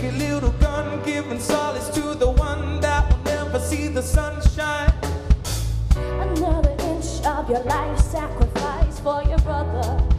a little gun, giving solace to the one that will never see the sunshine. Another inch of your life sacrifice for your brother.